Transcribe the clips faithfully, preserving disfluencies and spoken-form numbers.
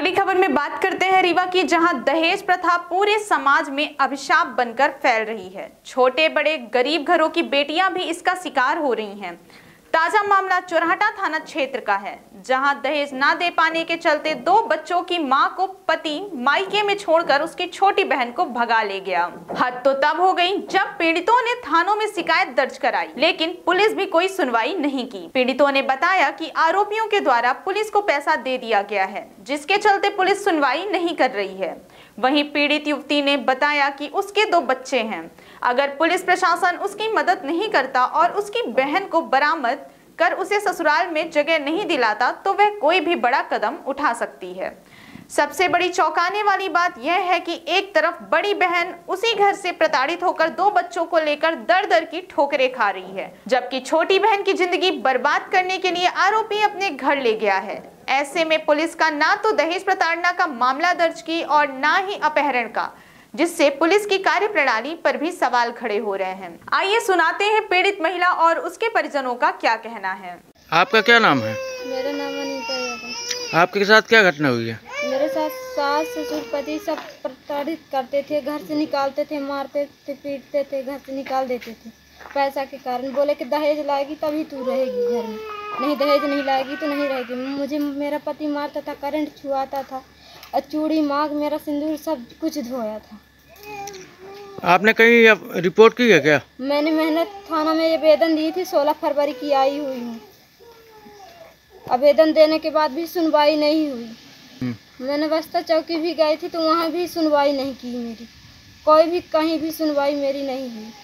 अगली खबर में बात करते हैं रीवा की, जहां दहेज प्रथा पूरे समाज में अभिशाप बनकर फैल रही है। छोटे बड़े गरीब घरों की बेटियां भी इसका शिकार हो रही हैं। ताजा मामला चोरहटा थाना क्षेत्र का है, जहां दहेज ना दे पाने के चलते दो बच्चों की मां को पति मायके में छोड़कर उसकी छोटी बहन को भगा ले गया। हद तो तब हो गई जब पीड़ितों ने थानों में शिकायत दर्ज कराई, लेकिन पुलिस भी कोई सुनवाई नहीं की। पीड़ितों ने बताया कि आरोपियों के द्वारा पुलिस को पैसा दे दिया गया है, जिसके चलते पुलिस सुनवाई नहीं कर रही है। वहीं पीड़ित युवती ने बताया कि उसके दो बच्चे हैं, अगर पुलिस प्रशासन उसकी मदद नहीं करता और उसकी बहन को बरामद कर उसे ससुराल में जगह नहीं दिलाता तो वह कोई भी बड़ा कदम उठा सकती है। सबसे बड़ी चौंकाने वाली बात यह है कि एक तरफ बड़ी बहन उसी घर से प्रताड़ित होकर दो बच्चों को लेकर दर दर की ठोकरें खा रही है, जबकि छोटी बहन की जिंदगी बर्बाद करने के लिए आरोपी अपने घर ले गया है। ऐसे में पुलिस का ना तो दहेज प्रताड़ना का मामला दर्ज की और ना ही अपहरण का, जिससे पुलिस की कार्यप्रणाली पर भी सवाल खड़े हो रहे हैं। आइए सुनाते हैं पीड़ित महिला और उसके परिजनों का क्या कहना है। आपका क्या नाम है? मेरा नाम अनीता यादव। आपके साथ क्या घटना हुई है? मेरे साथ सास ससुर पति सब प्रताड़ित करते थे, घर से निकालते थे, मारते थे, पीटते थे, घर से निकाल देते थे पैसा के कारण। बोले कि दहेज लाएगी तभी तू रहेगी घर में, नहीं दहेज नहीं लाएगी तो नहीं रहेगी। मुझे मेरा पति मारता था, करंट छुआता था, और चूड़ी मांग मेरा सिंदूर सब कुछ धोया था। आपने कहीं रिपोर्ट की है क्या? मैंने मेहनत थाना में आवेदन दी थी, सोलह फरवरी की आई हुई हूँ। आवेदन देने के बाद भी सुनवाई नहीं हुई। मैंने बस्ता चौकी भी गई थी तो वहाँ भी सुनवाई नहीं की मेरी, कोई भी कहीं भी सुनवाई मेरी नहीं हुई।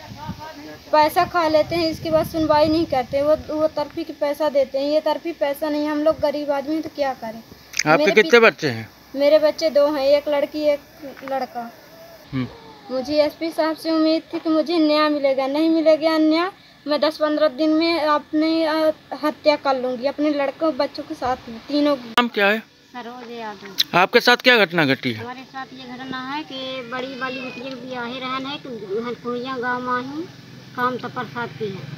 पैसा खा लेते हैं, इसके बाद सुनवाई नहीं करते। वो वो तरफी के पैसा देते हैं, ये तरफी पैसा नहीं। हम लोग गरीब आदमी हैं तो क्या करें। आपके कितने बच्चे हैं? मेरे बच्चे दो हैं, एक लड़की एक लड़का। मुझे एसपी साहब से उम्मीद थी कि मुझे न्याय मिलेगा, नहीं मिलेगा न्याय मैं दस पंद्रह दिन में अपनी हत्या कर लूँगी अपने लड़कों बच्चों के साथ में, तीनों की। नाम क्या है? सरोज यादव। आपके साथ क्या घटना घटी है? हमारे साथ ये घटना है कि बड़ी वाली बिटिया भी आहे रहन है कि कुड़िया गाँव में ही काम तो प्रसाद की है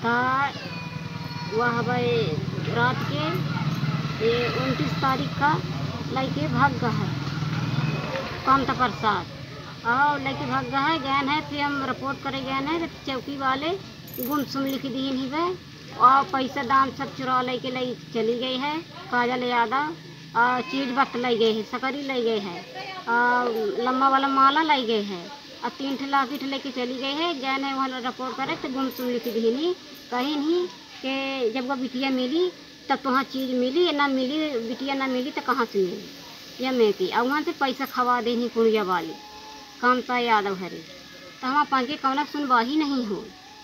तो वह रात के ये उनतीस तारीख का लड़के भाग गया है काम तो प्रसाद और लड़के भाग गया है गैन है। फिर हम रिपोर्ट करे गए हैं तो चौकी वाले गुमसुम लिख दिए ही वह और पैसा दाम सब चुरा ले के लाई चली गई है। काजल यादव और चीज बत लाई गई है, सकरी लाई गई है और लम्बा वाला माला लाई गई है और तीन ठेला पीठ लेके चली गई है। गए ने वहाँ रिपोर्ट करे तो गुमसुम लिख दी नहीं, कहीं नहीं कि जब वह बिटिया मिली तब तो वहाँ चीज़ मिली या ना मिली, बिटिया ना मिली तो कहाँ से मिली या मैं की। और वहाँ से पैसा खवा देनी कुड़िया वाली कामता यादव हरी तो हम पाँच के कौन सुनवा ही नहीं हो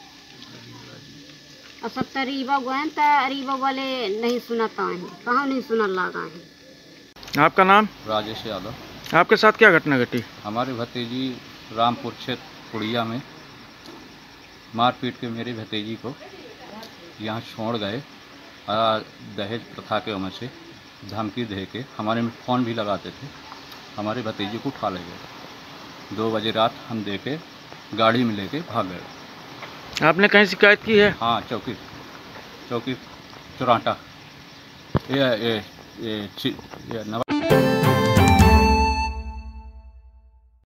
और सब तो रीवा गए तो रीवा वाले नहीं सुनाता है, कहाँ नहीं सुना लगा है। आपका नाम? राजेश यादव। आपके साथ क्या घटना घटी? हमारे भतीजी रामपुर क्षेत्र कुड़िया में मारपीट के मेरी भतीजी को यहाँ छोड़ गए और दहेज प्रथा के वजह से धमकी दे के हमारे में फ़ोन भी लगाते थे, हमारे भतीजी को उठा ले गए। दो बजे रात हम देखे गाड़ी में लेके भाग गए। आपने कहीं शिकायत की है? हाँ, चौकी चौकी चोराटा ये ये ये, ये